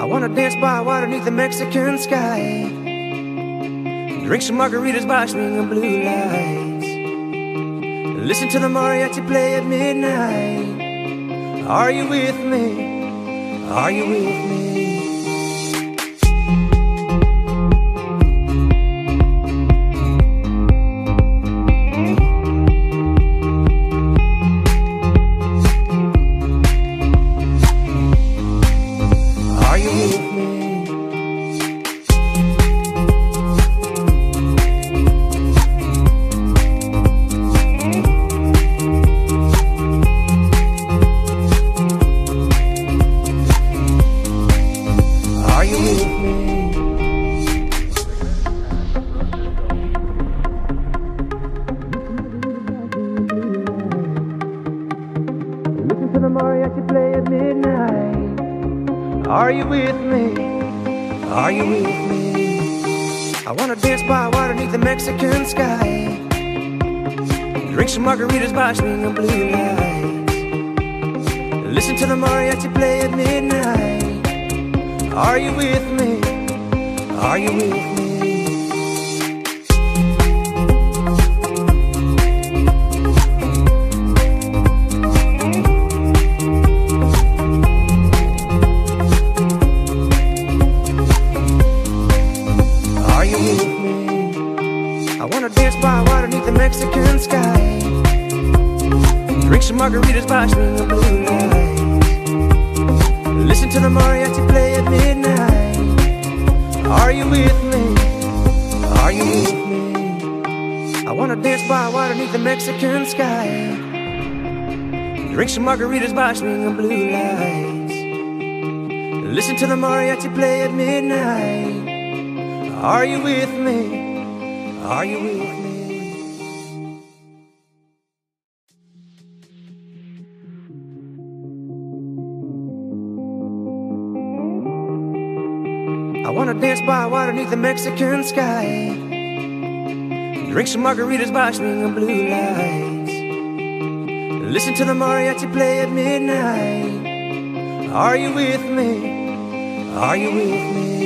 wanna dance by water beneath the Mexican sky, drink some margaritas by swinging blue lights, listen to the mariachi play at midnight. Are you with me? Are you with me? To the mariachi play at midnight. Are you with me? Are you with me? I wanna dance by water beneath the Mexican sky, drink some margaritas by swinging blue lights, listen to the mariachi play at midnight. Are you with me? Are you with me? I wanna dance by water beneath the Mexican sky, drink some margaritas by swinging blue lights, listen to the mariachi play at midnight. Are you with me? Are you with me? I wanna dance by water beneath the Mexican sky, drink some margaritas by swinging blue lights, listen to the mariachi play at midnight. Are you with me? Are you with me? I wanna dance by water beneath the Mexican sky, drink some margaritas by swinging blue lights, listen to the mariachi play at midnight. Are you with me? Are you with me?